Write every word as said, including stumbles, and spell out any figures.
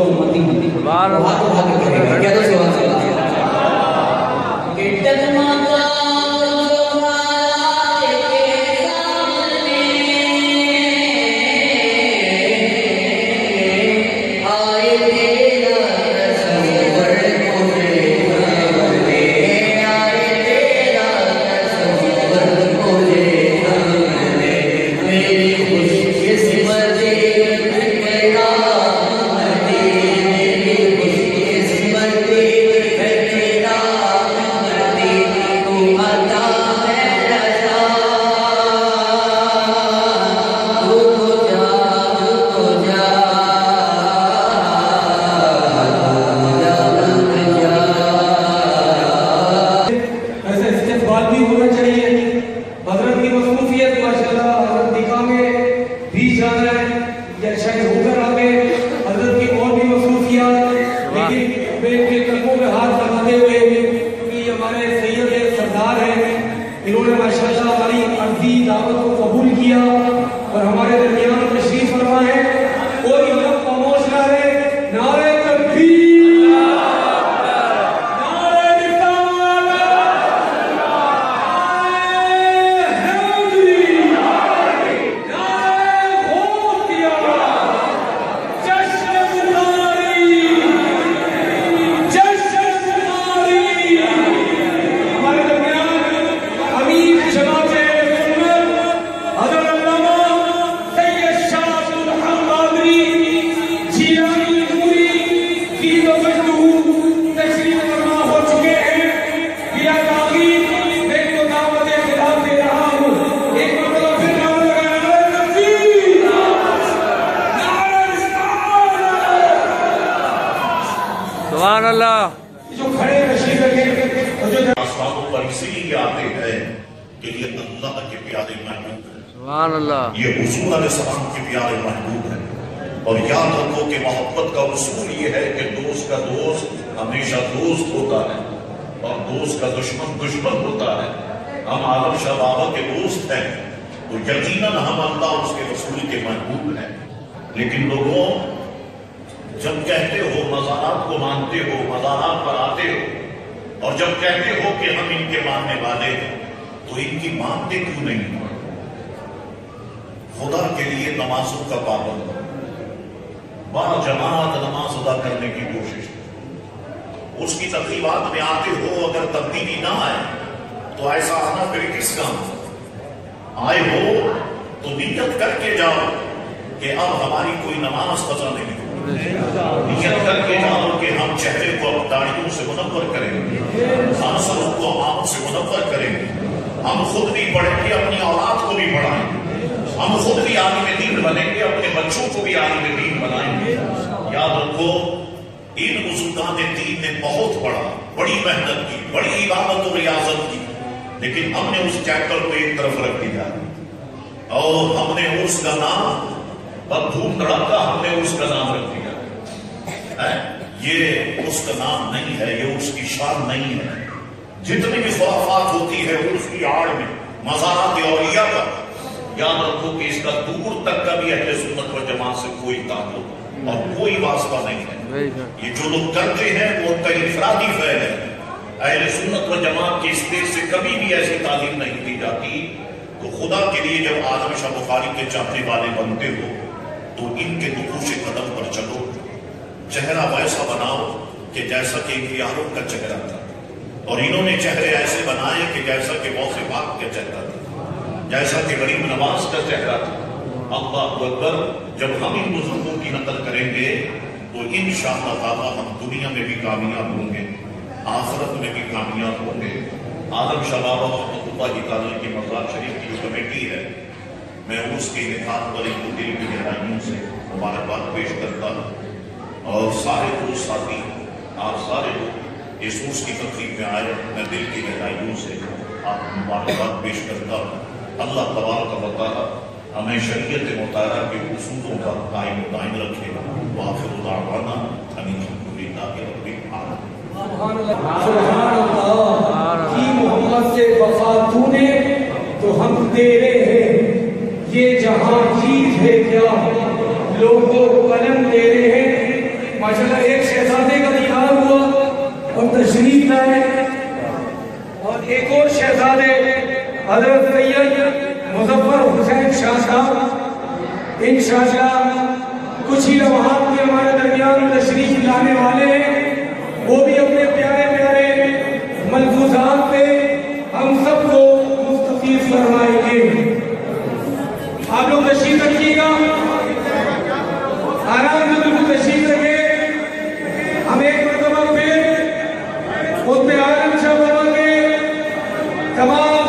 کا امتی ہوتی ہے ہاتھ اٹھا کے کہے گا کیا تو سبحان اللہ کہ ٹکماتا یہ حضور علیہ السلام کے پیارے محبوب ہیں اور یاد رکھو کہ محبت کا اصول یہ ہے کہ دوست کا دوست ہمیشہ دوست ہوتا ہے اور دوست کا دشمن دشمن ہوتا ہے. ہم عالم شاہ بابا کے دوست ہیں تو یقیناً ہم اللہ اس کے رسول کے محبوب ہیں. لیکن لوگوں جب کہتے ہو مزارات کو مانتے ہو مزارات پر آتے ہو اور جب کہتے ہو کہ ہم ان کے ماننے والے ہیں تو ان کی مانتے کیوں نہیں؟ خدا کے لیے نمازوں کا پابند با جماعت نماز ادا کرنے کی کوشش اس کی تقریبات میں آتے ہو اگر تبدیلی نہ آئے تو ایسا آنا پھر کس کام آئے ہو تو نیت کر کے جاؤ کہ اب ہماری کوئی نماز قضا نہیں ہو. نیت کر کے جاؤ کہ ہم چہرے کو داڑھیوں سے منور کریں گے ہم سروں کو آنکھ سے منور کریں گے ہم خود بھی پڑھیں گے اپنی اولاد کو بھی پڑھائیں گے ہم خود بھی عالم دین بنیں گے اپنے بچوں کو بھی عالم دین بنائیں گے. یاد رکھو ان بزرگان دین نے بہت بڑا بڑی محنت کی بڑی عبادت و ریاضت کی لیکن ہم نے اس چیپٹر کو ایک طرف رکھ دیا اور ہم نے اس کا نام بدھوم دھڑاکا ہم نے اس کا نام رکھ دیا. یہ اس کا نام نہیں ہے یہ اس کی شان نہیں ہے. جتنی بھی خرافات ہوتی ہے اس کی آڑ میں مزارات اولیاء کا یاد رکھو کہ اس کا دور تک کا بھی اہل سنت و جماعت سے کوئی تعلق اور کوئی واسطہ نہیں ہے. یہ جو لوگ کرتے ہیں وہ ان کا انفرادی فعل ہے. اہل سنت و جماعت کی اسٹیج سے کبھی بھی ایسی تعلیم نہیں دی جاتی. تو خدا کے لیے جب آدم شاہ بخاری کے چاہنے والے بنتے ہو تو ان کے نقوش قدم پر چلو. چہرہ ویسا بناؤ کہ جیسا کہ ان کی عالم کا چہرہ تھا اور انہوں نے چہرے ایسے بنائے کہ جیسا کہ غوث پاک کا چہرہ تھا جیسا کہ غریب نواز کا چہرہ تھا. اللہ اکبر. جب ہم ان بزرگوں کی نقل کریں گے تو انشاءاللہ تعالی ہم دنیا میں بھی کامیاب ہوں گے آخرت میں بھی کامیاب ہوں گے. آدم شاہ بابا رحمۃ اللہ تعالی کی مزار شریف کی جو کمیٹی ہے میں اس کے انعقاد پر ایک دل کی گہرائیوں سے مبارکباد پیش کرتا ہوں اور سارے دوست ساتھی آپ سارے لوگ اس روز کی تقریب میں آئے میں دل کی گہرائیوں سے آپ مبارکباد پیش کرتا ہوں. اللہ تبارک و تعالی ہمیں شریعت مطالعہ کے اصولوں کا قائم دائم رکھے. وآخر دعوانا ان الحمدللہ رب العالمین. سبحان اللہ کی محمد سے وفا تو نے تو ہم تیرے ہیں یہ جہاں چیز ہے کیا لوگوں قلم تیرے ہیں ماشاءاللہ ایک شہزادے کا دیدار ہوا اور تشریف لائے، اور ایک اور شہزادے حضرت سید مظفر حسین شاہ صاحب انشاءاللہ کچھ ہی لمحات میں ہمارے درمیان تشریف لانے والے ہیں، وہ بھی اپنے پیارے پیارے ملفوظات پہ ہم سب کو مستفیض فرمائیں گے۔ آپ لوگ تشریف رکھیے گا، آرام سے بالکل تشریف رکھے۔ ہم ایک مرتبہ پھر خطبہ عالم شاہ بابا کے تمام